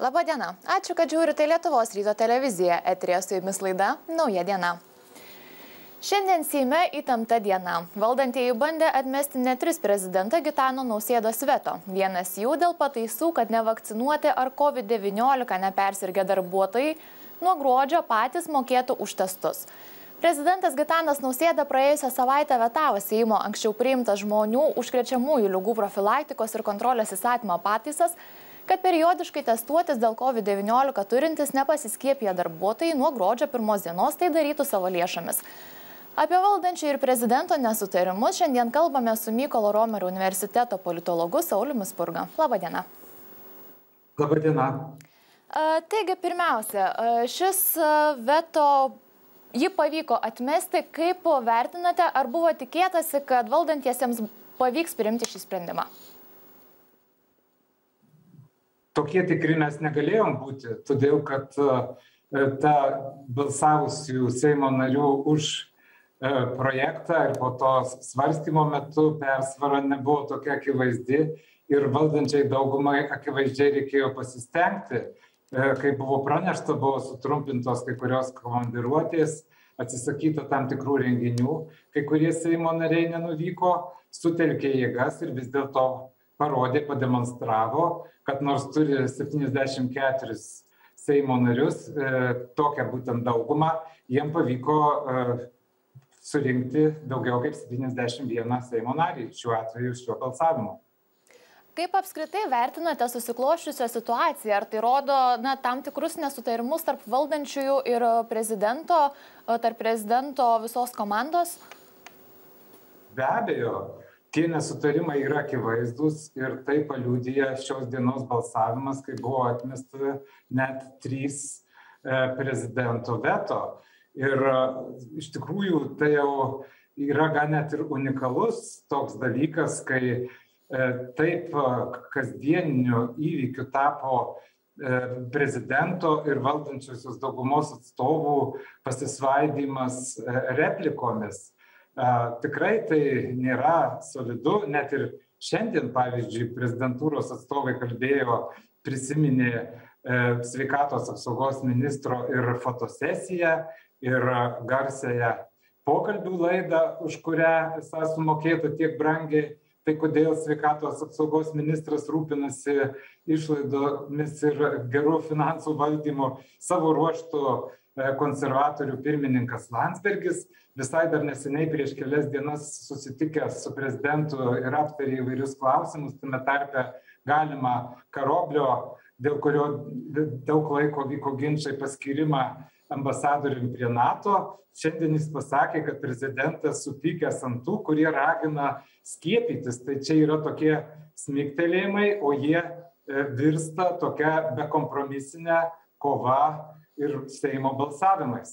Labą dieną. Ačiū, kad žiūrite Lietuvos ryto televiziją. Eterėje su jumis laida Nauja diena. Šiandien Seime įtempta diena. Valdantieji bandė atmesti net 3 prezidentą Gitano Nausėdos veto. Vienas jų dėl pataisų, kad nevakcinuoti ar COVID-19 nepersirgę darbuotojai nuo gruodžio patys mokėtų už testus. Prezidentas Gitanas Nausėda praėjusią savaitę vetavo Seimo anksčiau priimtas žmonių užkrečiamųjų ligų profilaktikos ir kontrolės įstatymo pataisas, kad periodiškai testuotis dėl COVID-19 turintis nepasiskiepiję darbuotojai nuo gruodžio 1 dienos tai darytų savo lėšomis. Apie valdančių ir prezidento nesutarimus šiandien kalbame su Mykolo Romerio universiteto politologu Sauliumi Spurga. Labą dieną. Labą dieną. Taigi, pirmiausia, šis veto jį pavyko atmesti. Kaip vertinate, ar buvo tikėtasi, kad valdantiesiems pavyks priimti šį sprendimą? Tokie tikri mes negalėjom būti, todėl kad ta balsavusių Seimo narių už projektą ir po to svarstymo metu persvara nebuvo tokia akivaizdi ir valdančiai daugumai akivaizdžiai reikėjo pasistengti. Kai buvo pranešta, buvo sutrumpintos kai kurios komandiruotės, atsisakyta tam tikrų renginių, kai kurie Seimo nariai nenuvyko, sutelkė jėgas ir vis dėlto parodė, pademonstravo, kad nors turi 74 Seimo narius, tokią būtent daugumą, jiem pavyko surinkti daugiau kaip 71 Seimo narį šiuo atveju šiuo balsavimu. Kaip apskritai vertinate susikloščiusią situaciją? Ar tai rodo tam tikrus nesutarimus tarp valdančiųjų ir prezidento, tarp prezidento visos komandos? Be abejo. Tie nesutarimai yra akivaizdus ir tai paliudija šios dienos balsavimas, kai buvo atmesta net 3 prezidento veto. Ir iš tikrųjų tai jau yra gan net ir unikalus toks dalykas, kai taip kasdieniniu įvykiu tapo prezidento ir valdančiosios daugumos atstovų pasisvaidymas replikomis. Tikrai tai nėra solidu, net ir šiandien, pavyzdžiui, prezidentūros atstovai kalbėjo, prisiminė sveikatos apsaugos ministro ir fotosesiją ir garsėją pokalbių laidą, už kurią esą sumokėta tiek brangiai. Tai kodėl sveikatos apsaugos ministras rūpinasi išlaidomis ir gerų finansų valdymu. Savo ruožtu konservatorių pirmininkas Landsbergis visai dar neseniai prieš kelias dienas susitikęs su prezidentu ir aptarė įvairius klausimus, tame tarpe galimą Karoblio, dėl kurio daug laiko vyko ginčai, paskyrimą ambasadoriumi prie NATO. Šiandien jis pasakė, kad prezidentas supykęs ant tų, kurie ragina skiepytis. Tai čia yra tokie smigtelėjimai, o jie virsta tokia bekompromisinė kova ir Seimo balsavimais.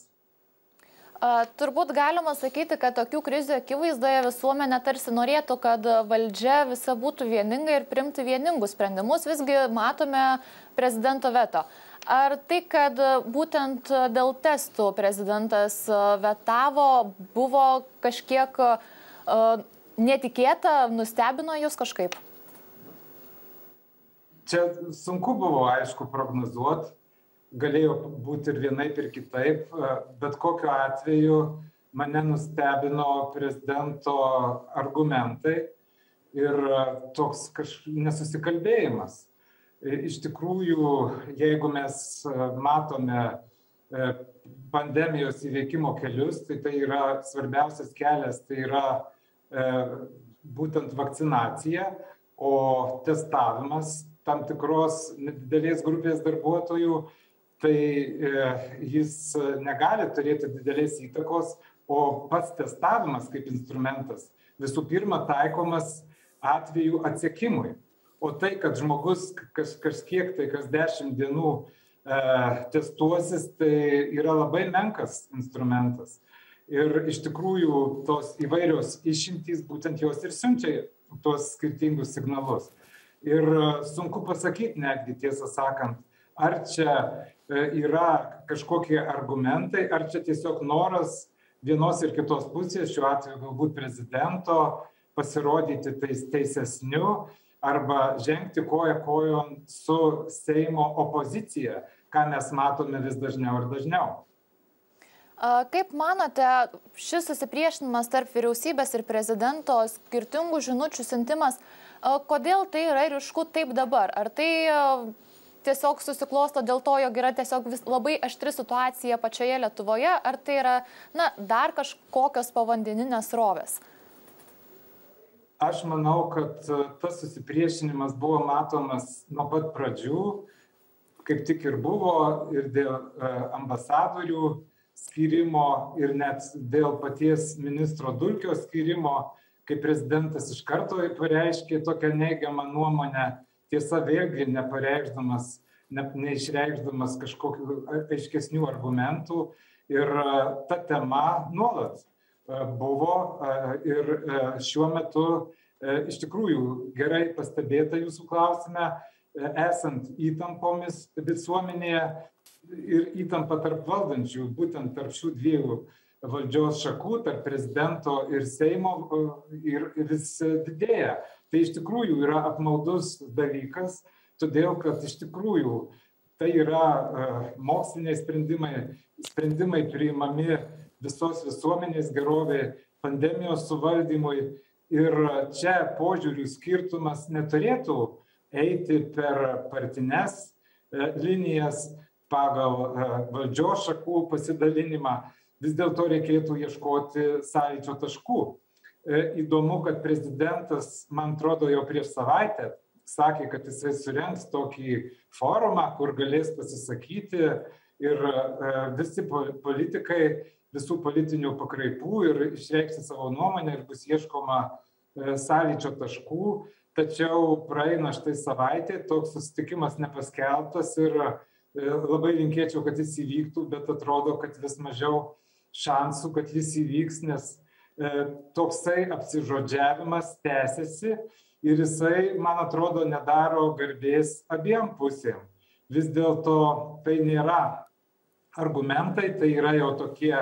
Turbūt galima sakyti, kad tokių krizių akivaizdoje visuomenė tarsi norėtų, kad valdžia visa būtų vieninga ir priimtų vieningus sprendimus, visgi matome prezidento veto. Ar tai, kad būtent dėl testų prezidentas vetavo, buvo kažkiek netikėta, nustebino jūs kažkaip? Čia sunku buvo, aišku, prognozuoti. Galėjo būti ir vienaip ir kitaip, bet kokiu atveju mane nustebino prezidento argumentai ir toks nesusikalbėjimas. Iš tikrųjų, jeigu mes matome pandemijos įveikimo kelius, tai yra svarbiausias kelias, tai yra būtent vakcinacija, o testavimas tam tikros nedidelės grupės darbuotojų, tai jis negali turėti didelės įtakos, o pats testavimas kaip instrumentas visų pirma taikomas atvejų atsekimui. O tai, kad žmogus kažkiek tai kas 10 dienų testuosis, tai yra labai menkas instrumentas. Ir iš tikrųjų tos įvairios išimtys būtent jos ir siunčia tuos skirtingus signalus. Ir sunku pasakyti netgi, tiesą sakant, ar čia yra kažkokie argumentai, ar čia tiesiog noras vienos ir kitos pusės, šiuo atveju galbūt prezidento, pasirodyti teisesniu, arba žengti koja kojon su Seimo opozicija, ką mes matome vis dažniau ir dažniau. Kaip manote, šis susipriešinimas tarp vyriausybės ir prezidento, skirtingų žinučių siuntimas, kodėl tai yra ryšku taip dabar? Ar tai tiesiog susiklosto dėl to, jog yra tiesiog labai aštri situacija pačioje Lietuvoje, ar tai yra dar kažkokios povandeninės srovės? Aš manau, kad tas susipriešinimas buvo matomas nuo pat pradžių, kaip tik ir buvo ir dėl ambasadorių skyrimo ir net dėl paties ministro Dulkio skyrimo, kai prezidentas iš karto pareiškė tokią neigiamą nuomonę, tiesa vėlgi neišreikšdamas kažkokių aiškesnių argumentų. Ir ta tema nuolat buvo ir šiuo metu iš tikrųjų gerai pastebėta jūsų klausime, esant įtampomis visuomenėje ir įtampa tarp valdančių, būtent tarp šių dviejų valdžios šakų, tarp prezidento ir Seimo ir vis didėja. Tai iš tikrųjų yra apmaudus dalykas, todėl kad iš tikrųjų tai yra moksliniai sprendimai priimami visos visuomenės gerovė, pandemijos suvaldymui ir čia požiūrių skirtumas neturėtų eiti per partines linijas pagal valdžios šakų pasidalinimą. Vis dėlto reikėtų ieškoti sąlyčio taškų. Įdomu, kad prezidentas, man atrodo, jau prieš savaitę sakė, kad jisai surengs tokį forumą, kur galės pasisakyti ir visi politikai, visų politinių pakraipų ir išreikšti savo nuomonę ir bus ieškoma sąlyčio taškų. Tačiau praeina štai savaitė, toks susitikimas nepaskelbtas ir labai linkėčiau, kad jis įvyktų, bet atrodo, kad vis mažiau šansų, kad jis įvyks, nes toksai apsižodžiavimas tęsiasi ir jisai, man atrodo, nedaro garbės abiem pusėm. Vis dėlto tai nėra argumentai, tai yra jau tokie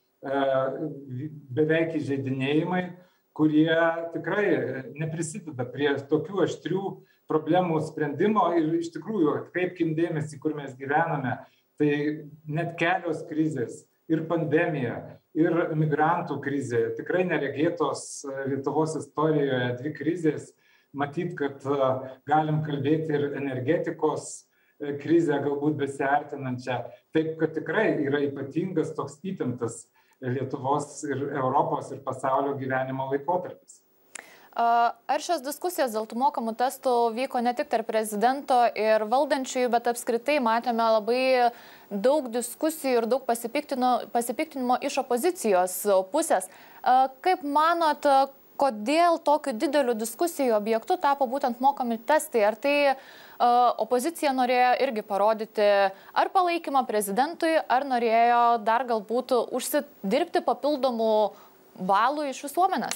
beveik įžeidinėjimai, kurie tikrai neprisideda prie tokių aštrių problemų sprendimo ir iš tikrųjų atkreipkim dėmesį, kur mes gyvename, tai net kelios krizės ir pandemija, ir migrantų krizė, tikrai neregėtos Lietuvos istorijoje dvi krizės, matyt, kad galim kalbėti ir energetikos krizę galbūt besiartinančią, taip kad tikrai yra ypatingas toks įtemptas Lietuvos ir Europos ir pasaulio gyvenimo laikotarpis. Ar šios diskusijos dėl tų mokamų testų vyko ne tik tarp prezidento ir valdančiųjų, bet apskritai matėme labai daug diskusijų ir daug pasipiktinimo iš opozicijos pusės. Kaip manot, kodėl tokiu dideliu diskusijų objektu tapo būtent mokami testai? Ar tai opozicija norėjo irgi parodyti ar palaikymą prezidentui, ar norėjo dar galbūt užsidirbti papildomų balų iš visuomenės?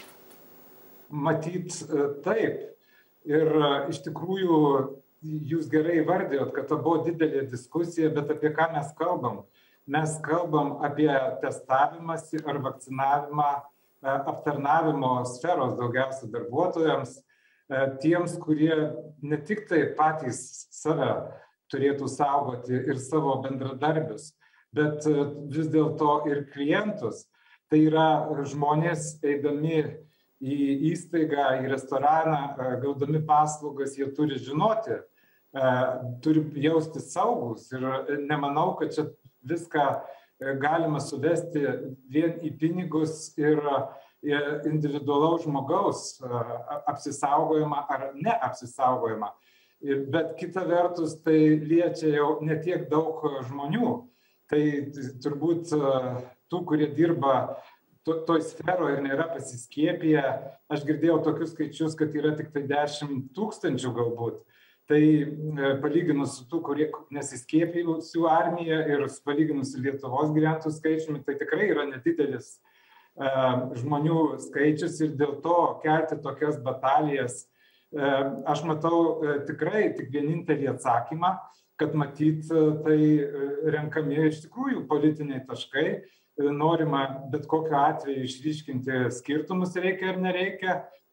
Matyt, taip. Ir iš tikrųjų jūs gerai įvardėjot, kad tai buvo didelė diskusija, bet apie ką mes kalbam? Mes kalbam apie testavimąsi ar vakcinavimą aptarnavimo sferos daugiausia darbuotojams, tiems, kurie ne tik tai patys save turėtų saugoti ir savo bendradarbius, bet vis dėlto ir klientus. Tai yra žmonės eidami į įstaigą, į restoraną, gaudami paslaugas, jie turi žinoti, turi jaustis saugus ir nemanau, kad čia viską galima suvesti vien į pinigus ir individualaus žmogaus apsisaugojimą ar neapsisaugojimą. Bet kita vertus, tai liečia jau ne tiek daug žmonių. Tai turbūt tų, kurie dirba toj sferoje ir nėra pasiskiepiję, aš girdėjau tokius skaičius, kad yra tik tai 10 000 galbūt. Tai palyginus su tų, kurie nesiskiepijusių armija ir palyginus su Lietuvos gyventojų skaičiumi, tai tikrai yra nedidelis žmonių skaičius ir dėl to kelti tokias batalijas. Aš matau tikrai tik vienintelį atsakymą, kad matyt tai renkami iš tikrųjų politiniai taškai, norima bet kokiu atveju išryškinti skirtumus reikia ar nereikia,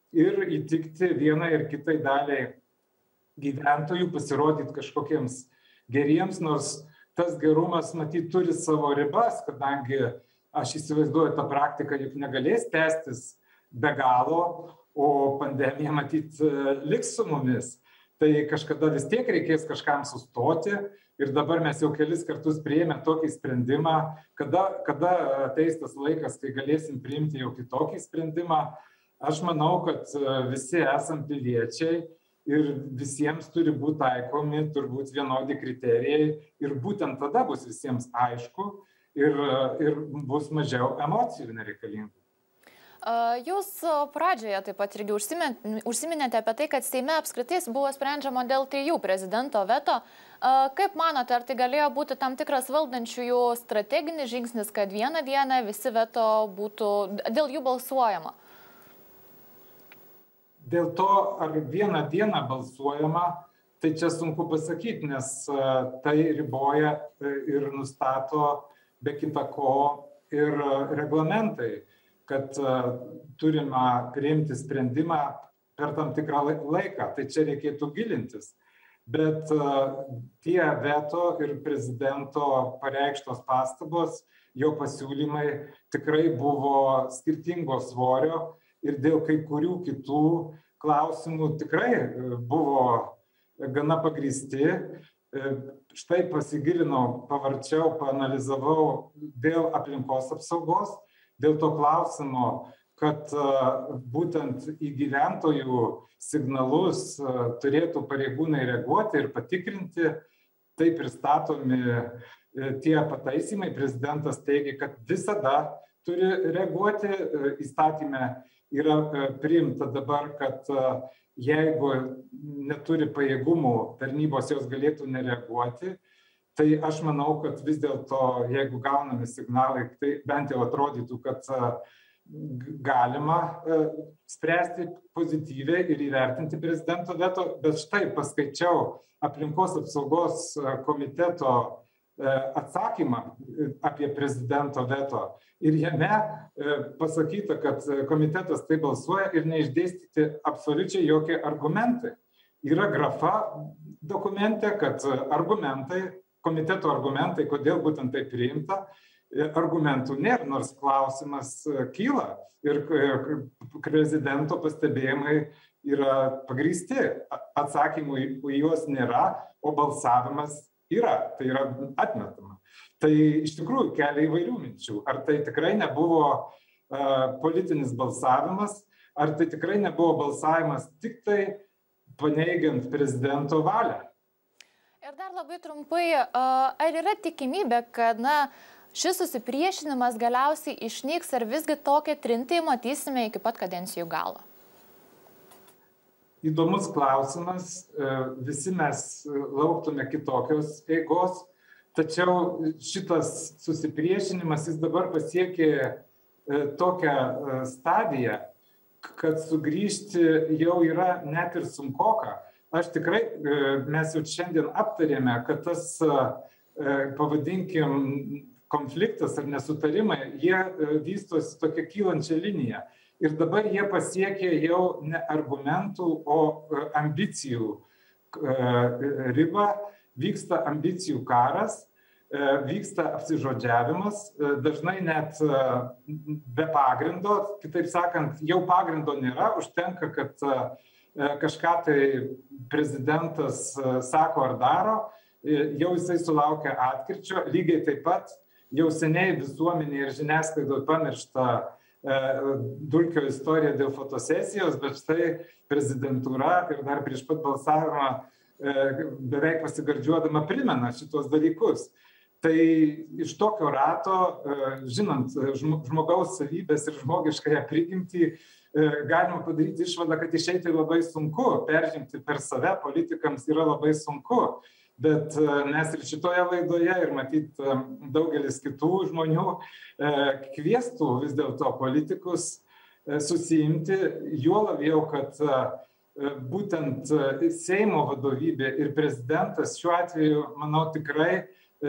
ir įtikti vienai ir kitai daliai gyventojų, pasirodyti kažkokiems geriems, nors tas gerumas, matyt, turi savo ribas, kadangi aš įsivaizduoju, ta praktika juk negalės tęstis be galo, o pandemija, matyt, liks su mumis. Tai kažkada vis tiek reikės kažkam sustoti ir dabar mes jau kelis kartus priėmė tokį sprendimą, kada ateis tas laikas, kai galėsim priimti jau kitokį sprendimą. Aš manau, kad visi esam piliečiai ir visiems turi būti taikomi turbūt vienodi kriterijai ir būtent tada bus visiems aišku ir bus mažiau emocijų nereikalingų. Jūs pradžioje taip pat irgi užsiminėte apie tai, kad Seime apskritai buvo sprendžiama dėl 3 prezidento veto. Kaip manote, ar tai galėjo būti tam tikras valdančiųjų strateginis žingsnis, kad vieną dieną visi veto būtų, dėl jų balsuojama? Dėl to, ar vieną dieną balsuojama, tai čia sunku pasakyti, nes tai riboja ir nustato be kita ko ir reglamentai, kad turime priimti sprendimą per tam tikrą laiką. Tai čia reikėtų gilintis. Bet tie veto ir prezidento pareikštos pastabos, jo pasiūlymai tikrai buvo skirtingo svorio ir dėl kai kurių kitų klausimų tikrai buvo gana pagrįsti. Štai pasigilinau, pavarčiau, paanalizavau dėl aplinkos apsaugos, dėl to klausimo, kad būtent į gyventojų signalus turėtų pareigūnai reaguoti ir patikrinti, tai pristatomi tie pataisimai. Prezidentas teigia, kad visada turi reaguoti. Įstatyme yra priimta dabar, kad jeigu neturi pajėgumų tarnybos, jos galėtų nereaguoti. Tai aš manau, kad vis dėlto, jeigu gaunami signalai, tai bent jau atrodytų, kad galima spręsti pozityviai ir įvertinti prezidento veto. Bet štai paskaičiau aplinkos apsaugos komiteto atsakymą apie prezidento veto. Ir jame pasakyta, kad komitetas tai balsuoja ir neišdėstyti absoliučiai jokie argumentai. Yra grafa dokumente, kad argumentai, komiteto argumentai, kodėl būtent tai priimta, argumentų nėra, nors klausimas kyla ir prezidento pastebėjimai yra pagrįsti. Atsakymų į juos nėra, o balsavimas yra, tai yra atmetama. Tai iš tikrųjų kelia įvairių minčių. Ar tai tikrai nebuvo politinis balsavimas, ar tai tikrai nebuvo balsavimas tik tai paneigiant prezidento valią. Ir dar labai trumpai, ar yra tikimybė, kad šis susipriešinimas galiausiai išnyks, ar visgi tokią trintį matysime iki pat kadencijų galo? Įdomus klausimas. Visi mes lauktume kitokios eigos, tačiau šitas susipriešinimas jis dabar pasiekė tokią stadiją, kad sugrįžti jau yra net ir sunkoka. Aš tikrai, mes jau šiandien aptarėme, kad tas, pavadinkim, konfliktas ar nesutarimai, jie vystosi tokia kylančia linija. Ir dabar jie pasiekė jau ne argumentų, o ambicijų ribą. Vyksta ambicijų karas, vyksta apsižodžiavimas, dažnai net be pagrindo. Kitaip sakant, jau pagrindo nėra, užtenka, kad kažką tai prezidentas sako ar daro, jau jisai sulaukia atkirčio. Lygiai taip pat jau seniai visuomenė ir žiniasklaidoje pamiršta Dulkio istorija dėl fotosesijos, bet štai prezidentūra ir dar prieš pat balsavimą beveik pasigardžiuodama primena šitos dalykus. Tai iš tokio rato, žinant žmogaus savybės ir žmogiškąją prigimtį, galima padaryti išvadą, kad išeiti labai sunku, peržengti per save politikams yra labai sunku. Bet mes ir šitoje laidoje ir matyt daugelis kitų žmonių kviestų vis dėlto politikus susiimti, juo labiau, kad būtent Seimo vadovybė ir prezidentas šiuo atveju, manau, tikrai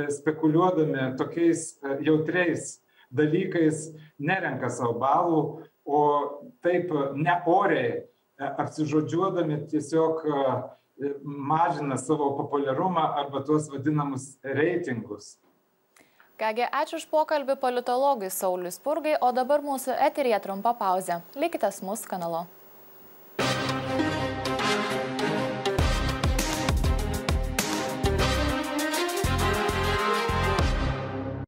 spekuliuodami tokiais jautriais dalykais nerenka savo balų, o taip neoriai apsižodžiuodami tiesiog mažina savo populiarumą arba tuos vadinamus reitingus. Kągi, ačiū už pokalbį politologui Sauliui Spurgai, o dabar mūsų eteryje trumpa pauzė. Likite su mūsų kanalu.